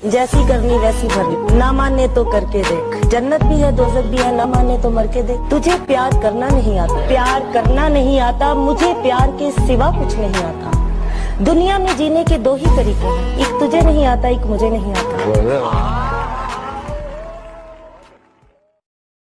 जैसी करनी वैसी भरनी, ना माने तो करके देख। जन्नत भी है दोज़ख भी है, ना माने तो मर के देख। तुझे प्यार करना नहीं आता, प्यार करना नहीं आता, मुझे प्यार के सिवा कुछ नहीं आता। दुनिया में जीने के दो ही तरीके हैं, एक तुझे नहीं आता, एक मुझे नहीं आता।